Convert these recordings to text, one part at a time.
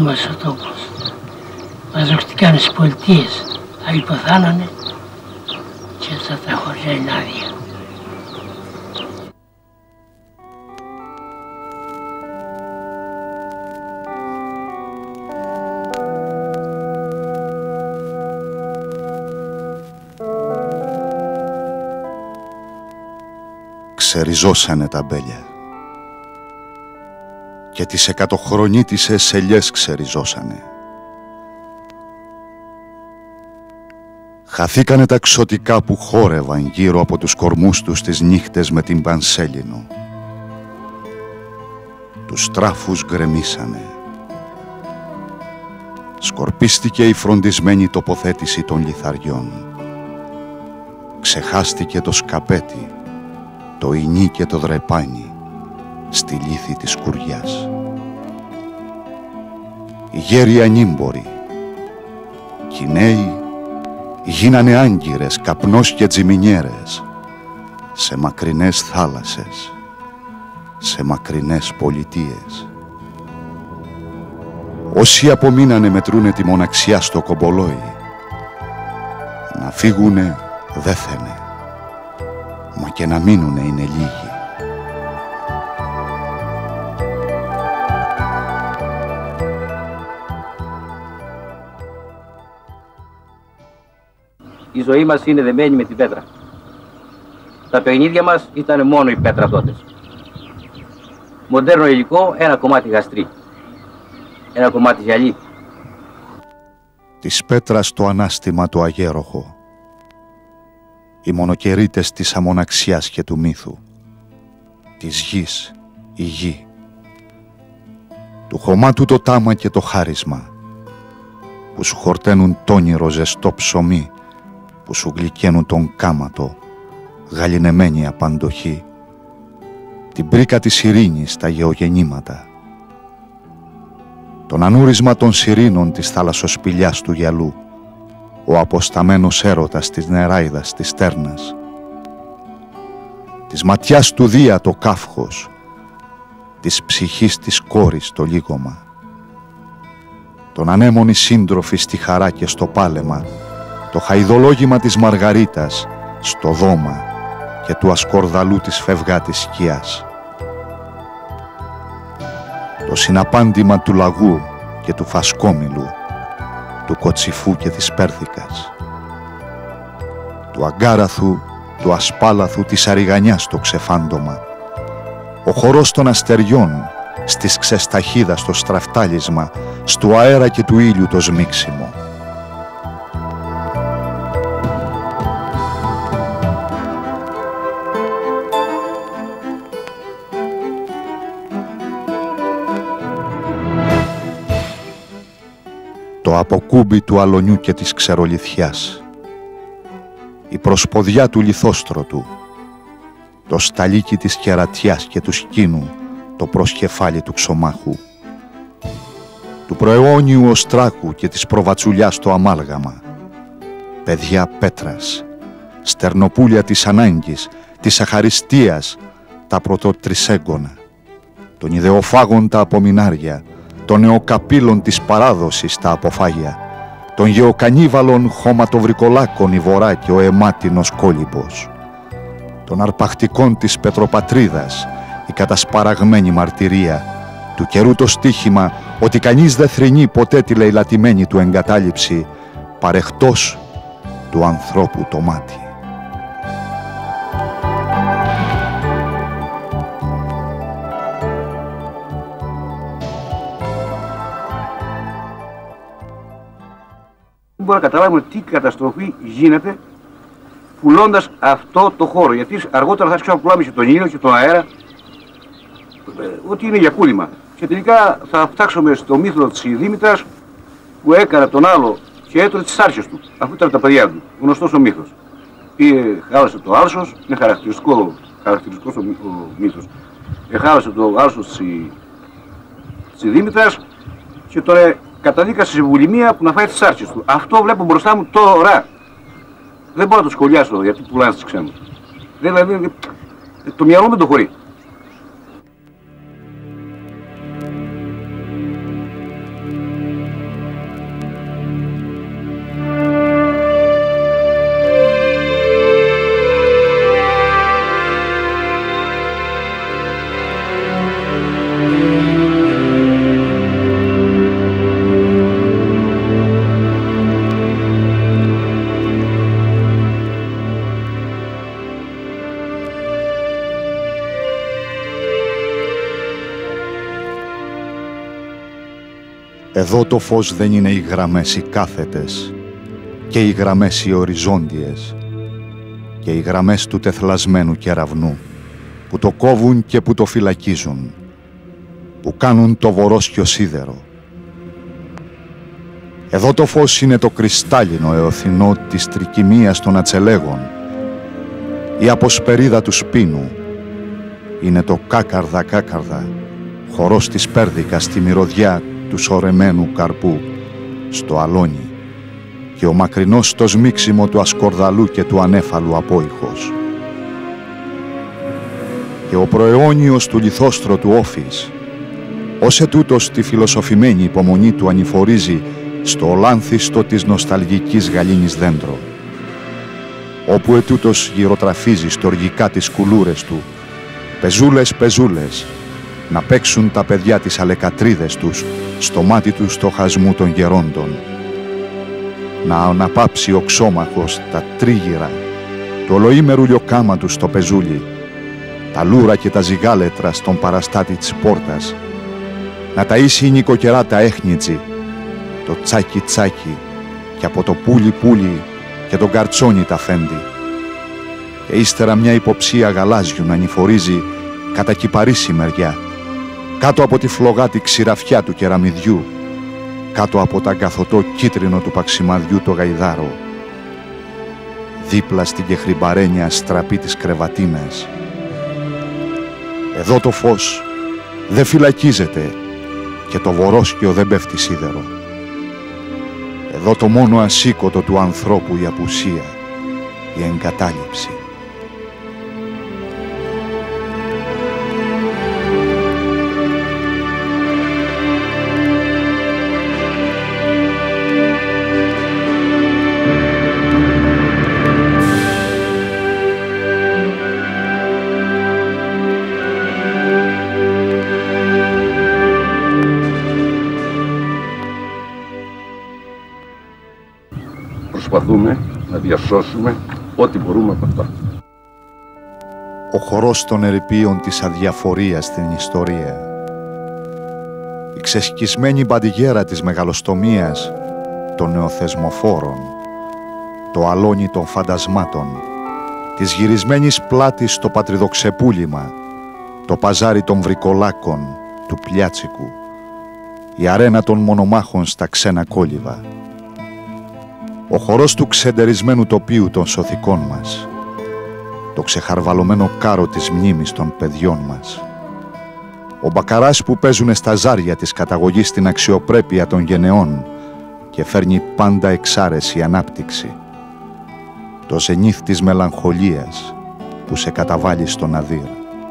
μας ο τόπος. Μαζοκτήκανε στις πολιτείες, άλλοι πεθάνανε και αυτά τα χωριά είναι άδεια. Ξεριζώσανε τα μπέλια και τις εκατοχρονίτισες ελιές ξεριζώσανε. Χαθήκανε τα ξωτικά που χόρευαν γύρω από τους κορμούς τους τις νύχτες με την Πανσέλινο. Τους τράφους γκρεμίσανε. Σκορπίστηκε η φροντισμένη τοποθέτηση των λιθαριών. Ξεχάστηκε το σκαπέτι, το ινί και το δρεπάνι στη λύθη της σκουριάς. Οι γέροι ανήμποροι κι οι νέοι γίνανε άγκυρες, καπνός και τζιμινιέρες σε μακρινές θάλασσες, σε μακρινές πολιτείες. Όσοι απομείνανε μετρούνε τη μοναξιά στο κομπολόι. Να φύγουνε δε θένε, μα και να μείνουνε είναι λίγοι. Η ζωή μας είναι δεμένη με την πέτρα. Τα παιχνίδια μας ήταν μόνο η πέτρα τότε. Μοντέρνο υλικό, ένα κομμάτι γαστρί, ένα κομμάτι γυαλί. Της πέτρας το ανάστημα το αγέροχο, οι μονοκερίτες της αμοναξιάς και του μύθου, της γης η γη, του χωμάτου το τάμα και το χάρισμα, που σου χορταίνουν τ' όνειρο ζεστό ψωμί, που σου γλυκαίνουν τον κάματο, γαλινεμένη απαντοχή, την πρίκα της ειρήνης στα γεωγεννήματα, τον ανούρισμα των σιρήνων της θαλασσοσπηλιάς του γυαλού, ο αποσταμένος έρωτας της νεράιδας της στέρνας, της ματιάς του Δία το καύχος, της ψυχής της κόρης το λίγωμα, τον ανέμονη σύντροφη στη χαρά και στο πάλεμα, το χαϊδολόγημα της Μαργαρίτας στο δώμα και του ασκορδαλού της φευγάτης σκιάς, το συναπάντημα του λαγού και του φασκόμηλου, του κοτσιφού και της πέρθηκας, του αγκάραθου, του ασπάλαθου της αριγανιάς το ξεφάντωμα, ο χορός των αστεριών στις ξεσταχίδας το στραφτάλισμα, στου αέρα και του ήλιου το σμίξιμο. Το αποκούμπι του αλωνιού και της ξερολιθιάς, η προσποδιά του λιθόστρωτου, το σταλίκι της κερατιάς και του σκήνου, το προσκεφάλι του ξωμάχου, του προαιώνιου οστράκου και της προβατσουλιάς το αμάλγαμα, παιδιά πέτρας, στερνοπούλια της ανάγκης, της αχαριστίας, τα πρωτοτρισέγγωνα, των ιδεοφάγων τα απομεινάρια, των νεοκαπήλων της παράδοσης τα αποφάγια, των γεωκανίβαλων χωματοβρικολάκων η βορρά και ο αιμάτινος κόλυμπος, των αρπακτικών της πετροπατρίδας η κατασπαραγμένη μαρτυρία, του καιρού το στίχημα ότι κανείς δεν θρηνεί ποτέ τη λαιλατημένη του εγκατάλειψη, παρεχτός του ανθρώπου το μάτι. Δεν μπορούμε να καταλάβουμε τι καταστροφή γίνεται πουλώντας αυτό το χώρο. Γιατί αργότερα θα ξαναπουλάμε και τον ήλιο και τον αέρα, ότι είναι για πούλημα. Και τελικά θα φτάξουμε στο μύθο της Δήμητρας που έκανε τον άλλο και έτρωγε τις άρσες του, αφού ήταν τα παιδιά του. Γνωστός ο μύθος. Χάλασε το άλσος, είναι χαρακτηριστικός ο μύθος. Χάλασε το άλσος της Δήμητρας και τον καταδίκασε σε βουλημία που να φάει τις άρσες του. Αυτό βλέπω μπροστά μου τώρα. Δεν μπορώ να το σχολιάσω γιατί πουλάνε στις ξένους. Δηλαδή, το μυαλό με το χωρεί. Εδώ το φως δεν είναι οι γραμμές οι κάθετες και οι γραμμές οι οριζόντιες και οι γραμμές του τεθλασμένου κεραυνού που το κόβουν και που το φυλακίζουν, που κάνουν το βορόσκιο σίδερο. Εδώ το φως είναι το κρυστάλλινο εωθινό της τρικυμίας των ατσελέγων, η αποσπερίδα του σπίνου, είναι το κάκαρδα, χορός της πέρδικας στη μυρωδιά του σωρεμένου καρπού, στο αλόνι, και ο μακρινός το σμίξιμο του ασκορδαλού και του ανέφαλου απόϊχος. Και ο προαιώνιος του λιθόστρωτου όφης, ως ετούτος τη φιλοσοφημένη υπομονή του ανηφορίζει στο ολάνθιστο της νοσταλγικής γαλήνης δέντρο, όπου ετούτος γυροτραφίζει στοργικά τις κουλούρες του, πεζούλες, να παίξουν τα παιδιά τις αλεκατρίδες τους στο μάτι του στοχασμού των γερόντων, να αναπάψει ο ξόμαχος τα τρίγυρα του ολοήμερου λιοκάμα του στο πεζούλι, τα λούρα και τα ζυγάλετρα στον παραστάτη της πόρτας, να ταΐσει η νοικοκερά τα έχνιτζι, το τσάκι και από το πούλι και τον καρτσόνι τα φέντη, και ύστερα μια υποψία γαλάζιου να νηφορίζει κατά κυπαρίσι μεριά, κάτω από τη φλογάτη ξηραφιά του κεραμιδιού, κάτω από τα καθωτό κίτρινο του παξιμαδιού το γαϊδάρο, δίπλα στην κεχρυμπαρένια στραπή της κρεβατίνας. Εδώ το φως δεν φυλακίζεται και το βορόσκιο δεν πέφτει σίδερο. Εδώ το μόνο ασήκωτο του ανθρώπου η απουσία, η εγκατάλειψη. Προσπαθούμε να διασώσουμε ό,τι μπορούμε από αυτά. Ο χορός των ερειπίων της αδιαφορίας στην ιστορία, η ξεσκισμένη μπαντιγέρα της μεγαλοστομίας των νεοθεσμοφόρων, το αλόνι των φαντασμάτων, της γυρισμένης πλάτης στο πατριδοξεπούλημα, το παζάρι των βρικολάκων, του πλιάτσικου, η αρένα των μονομάχων στα ξένα κόλληβα, ο χορός του ξεντερισμένου τοπίου των σωθικών μας, το ξεχαρβαλωμένο κάρο της μνήμης των παιδιών μας, ο μπακαράς που παίζουνε στα ζάρια της καταγωγής στην αξιοπρέπεια των γενεών και φέρνει πάντα εξάρεση ανάπτυξη, το ζενήθ της μελαγχολίας που σε καταβάλει στον αδύρ.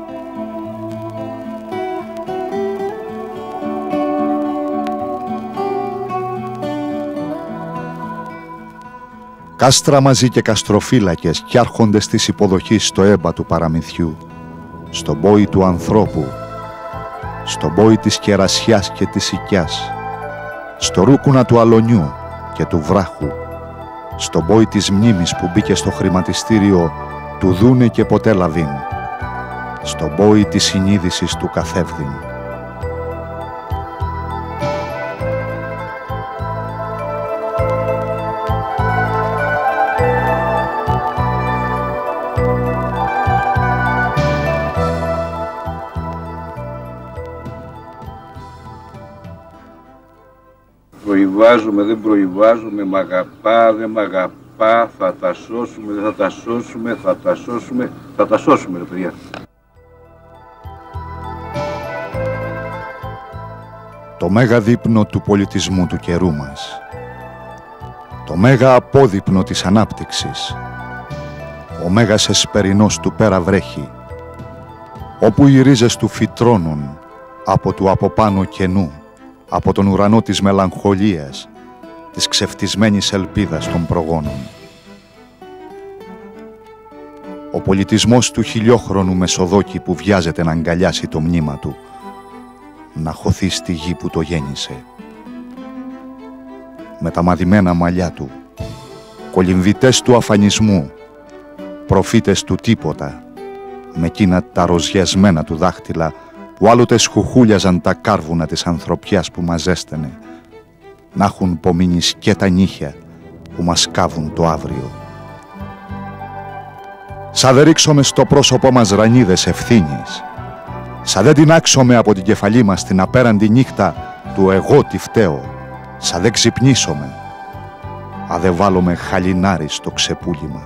Κάστρα μαζί και καστροφύλακες κι άρχοντες της υποδοχής στο έμπα του παραμυθιού, στον πόη του ανθρώπου, στον πόη της κερασιάς και της οικιάς, στο ρούκουνα του αλονιού και του βράχου, στον πόη της μνήμης που μπήκε στο χρηματιστήριο του δούνε και ποτέ λαβήν, στον πόη της συνείδησης του καθεύδιν. Προϊβάζουμε, δεν προϊβάζουμε, μ' αγαπά, δεν μ' αγαπά, θα τα σώσουμε, δεν θα τα σώσουμε, θα τα σώσουμε, θα τα σώσουμε, ρε παιδιά. Το μέγα δείπνο του πολιτισμού του καιρού μας, το μέγα απόδειπνο της ανάπτυξης, ο μέγας εσπερινός του πέρα βρέχει, όπου οι ρίζες του φυτρώνουν από του από πάνω κενού, από τον ουρανό της μελαγχολίας, της ξεφτισμένης ελπίδας των προγόνων. Ο πολιτισμός του χιλιόχρονου μεσοδόκη που βιάζεται να αγκαλιάσει το μνήμα του, να χωθεί στη γη που το γέννησε. Με τα μαδημένα μαλλιά του, κολυμβητές του αφανισμού, προφήτες του τίποτα, με εκείνα τα ροζιασμένα του δάχτυλα που άλλοτε σχουχούλιαζαν τα κάρβουνα της ανθρωπιάς που μαζέστενε να έχουν πομείνει και τα νύχια που μας κάβουν το αύριο. Σα δεν ρίξουμε στο πρόσωπό μας ρανίδες ευθύνης, σα δεν τεινάξουμε από την κεφαλή μας την απέραντη νύχτα του εγώ τι φταίω, σα δεν ξυπνήσουμε, α δεν βάλουμε χαλινάρι στο ξεπούλημα.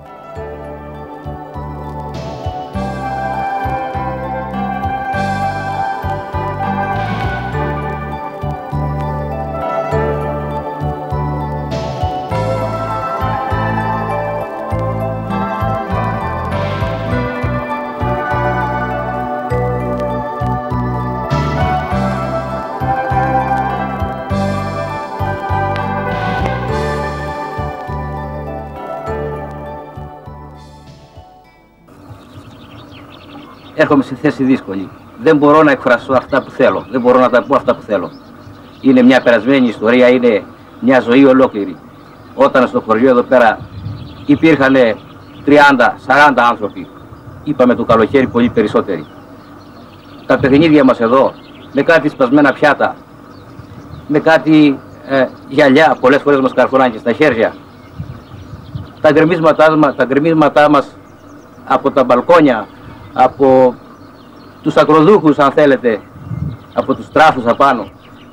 Έρχομαι σε θέση δύσκολη. Δεν μπορώ να εκφραστώ αυτά που θέλω. Δεν μπορώ να τα πω αυτά που θέλω. Είναι μια περασμένη ιστορία, είναι μια ζωή ολόκληρη. Όταν στο χωριό εδώ πέρα υπήρχαν 30-40 άνθρωποι, είπαμε το καλοκαίρι πολύ περισσότεροι. Τα παιχνίδια μας εδώ, με κάτι σπασμένα πιάτα, με κάτι γυαλιά, πολλές φορές μας καρφώναν και στα χέρια. Τα γκρεμίσματά μας από τα μπαλκόνια, από τους ακροδούχους αν θέλετε, από τους τράφους απάνω.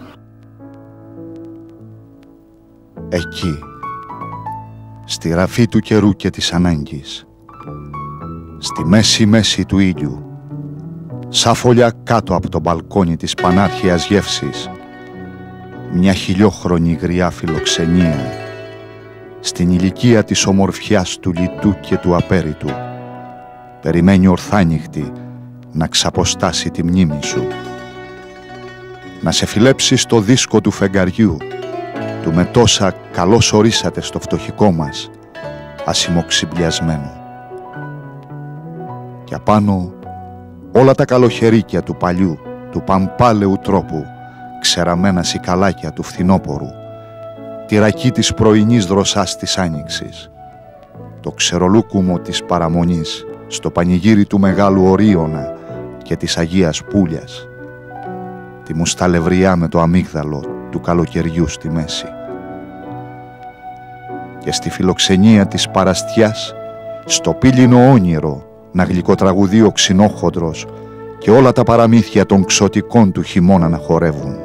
Εκεί, στη ραφή του καιρού και της ανάγκης, στη μέση του ήλιου, σαν φωλιά κάτω από το μπαλκόνι της πανάρχιας γεύσης, μια χιλιόχρονη γριά φιλοξενία, στην ηλικία της ομορφιάς του λιτού και του απέριτου, περιμένει ορθάνυχτη να ξαποστάσει τη μνήμη σου, να σε φιλέψει στο δίσκο του φεγγαριού, του με τόσα καλώς ορίσατε στο φτωχικό μας, ασημοξυμπλιασμένο. Και απάνω όλα τα καλοχερίκια του παλιού, του παμπάλαιου τρόπου, ξεραμένα σικαλάκια του φθινόπορου, τη ρακή της πρωινής δροσάς της άνοιξης, το ξερολούκουμο της παραμονής στο πανηγύρι του Μεγάλου Ορίωνα και της Αγίας Πούλιας, τη μουσταλευριά με το αμύγδαλο του καλοκαιριού στη μέση. Και στη φιλοξενία της παραστιάς, στο πύλινο όνειρο να γλυκοτραγουδεί ο ξινόχοντρος και όλα τα παραμύθια των ξωτικών του χειμώνα να χορεύουν.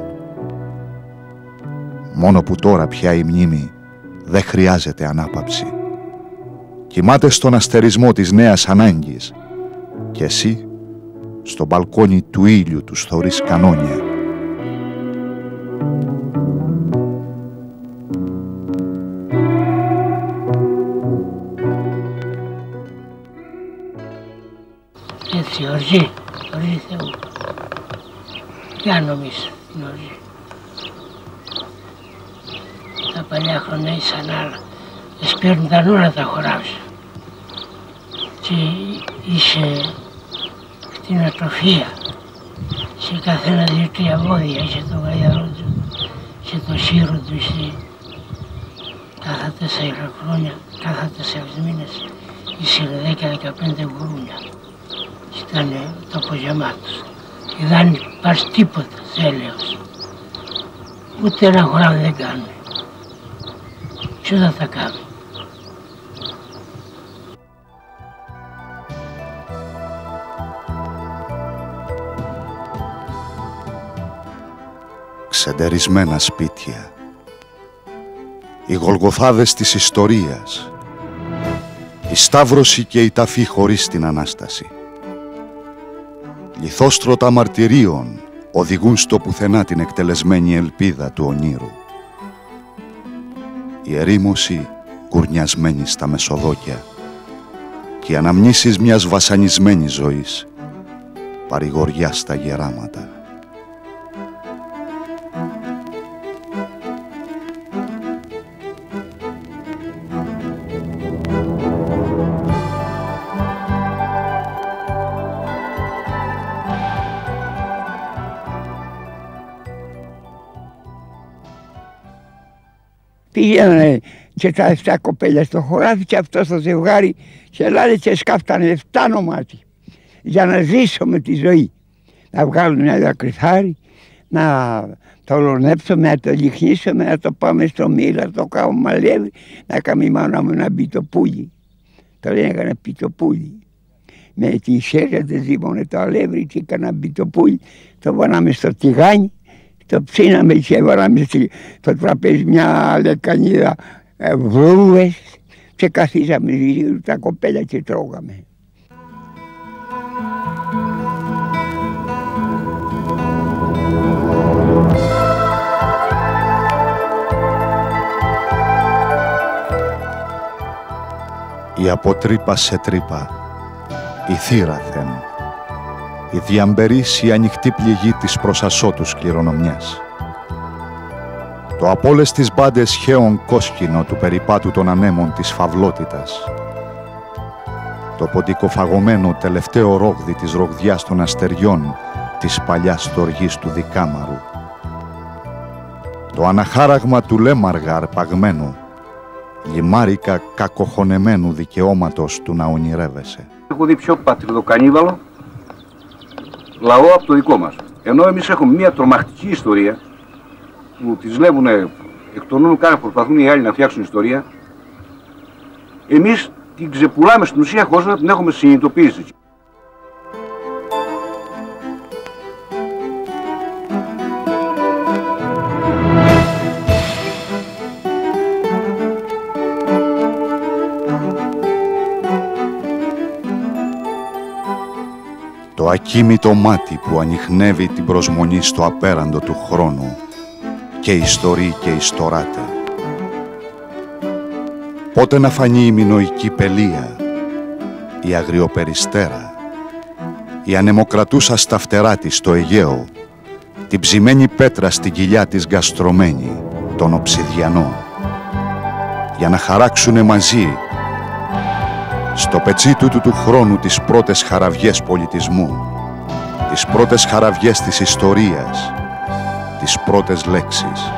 Μόνο που τώρα πια η μνήμη δεν χρειάζεται ανάπαυση. Κοιμάται στον αστερισμό της νέας ανάγκης και εσύ στο μπαλκόνι του ήλιου τους θωρείς κανόνια. Έτσι, οργή Θεού. Ποια νομίζεις την οργή? Τα παλιά χρόνια ήσαν άλλα. Σπέρνταν όλα τα χωράφια. Και είχε κτηνοτροφία. Σε καθένα 2-3 βόδια, είχε το γαϊδαρό του, είχε το σύρο του, είχε κάθε 4 χρόνια, κάθε 4 μήνες, είχε 10-15 γουρούνια. Ήταν το απογεμάτος. Και δεν υπάρχει τίποτα έλεος. Ούτε ένα χωράφι δεν κάνουν. Ποιος θα τα κάνει? Ξεντερισμένα σπίτια, οι γολγοθάδες της ιστορίας, η σταύρωση και η ταφή χωρίς την Ανάσταση. Λιθόστρωτα μαρτυρίων οδηγούν στο πουθενά την εκτελεσμένη ελπίδα του ονείρου. Η ερήμωση κουρνιασμένη στα μεσοδόκια και οι αναμνήσεις μιας βασανισμένης ζωής, παρηγοριά στα γεράματα. Πήγαινε και τα 7 κοπέλια στο χωράφι και αυτό στο ζευγάρι και ελάδε και σκάφτανε 7 νομάτι για να ζήσω με τη ζωή. Να βγάλουν μια δακρυθάρι, να το λονέψουμε, να το λιχνίσουμε, να το πάμε στο μήλο, να το κάνουμε μαλλιεύει, να κάνει η μάνα μου ένα πιτοπούλι. Το λένε ένα πιτοπούλι. Με τη σέρια δεν ζήμωνε το αλεύρι και έκανα πιτοπούλι, το βάλαμε στο τηγάνι, το ψήναμε και βάλαμε στο τραπέζι μια λεκανίδα βρούβες και καθίσαμε γύρω τα κοπέλα και τρώγαμε. Η από τρύπα σε τρύπα, η θύραθεν, η διαμπερής η ανοιχτή πληγή της προσασώτους κληρονομιάς. Το απ' όλες τις μπάντες χέον κόσκινο του περιπάτου των ανέμων της φαυλότητας. Το ποντικοφαγωμένο τελευταίο ρόγδι της ρογδιάς των αστεριών της παλιάς στοργής του Δικάμαρου. Το αναχάραγμα του λέμαργα αρπαγμένου, λιμάρικα κακοχωνεμένου δικαιώματος του να ονειρεύεσαι. Έχω δει πιο πατριδοκανίβαλο λαό από το δικό μας. Ενώ εμείς έχουμε μια τρομακτική ιστορία που τις λέγουν εκ των νόμων κάνα προσπαθούν οι άλλοι να φτιάξουν ιστορία, εμείς την ξεπουλάμε στην ουσία χωρίς να την έχουμε συνειδητοποιήσει. Το ακίμητο μάτι που ανιχνεύει την προσμονή στο απέραντο του χρόνου και ιστορεί και ιστοράται. Πότε να φανεί η μινωική πελία, η αγριοπεριστέρα, η ανεμοκρατούσα στα φτερά της στο Αιγαίο, την ψημένη πέτρα στην κοιλιά της γκαστρωμένη, τον οψιδιανό, για να χαράξουνε μαζί στο πετσί του χρόνου τις πρώτες χαραβιές πολιτισμού, τις πρώτες χαραβιές της ιστορίας, τις πρώτες λέξεις.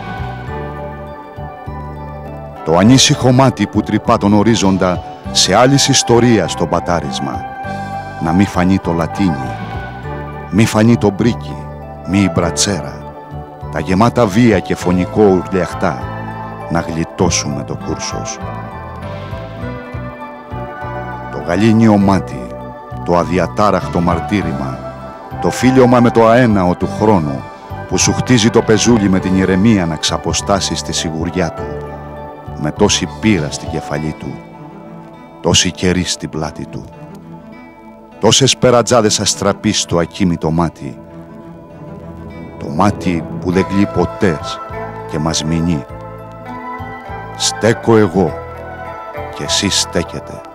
Το ανήσυχο μάτι που τρυπά τον ορίζοντα σε άλλης ιστορίας το πατάρισμα, να μη φανεί το λατίνι, μη φανεί το μπρίκι, μη η μπρατσέρα, τα γεμάτα βία και φωνικό ουρλιαχτά, να γλιτώσουμε το κούρσος. Το γαλήνιο μάτι, το αδιατάραχτο μαρτύρημα, το φίλιωμα με το αέναο του χρόνου που σου χτίζει το πεζούλι με την ηρεμία να ξαποστάσει στη σιγουριά του, με τόση πείρα στην κεφαλή του, τόση καιρή στην πλάτη του, τόσες περατζάδες αστραπείς στο ακίμητο μάτι, το μάτι που δεν γλύει ποτέ και μας μηνύει. Στέκω εγώ και εσείς στέκετε.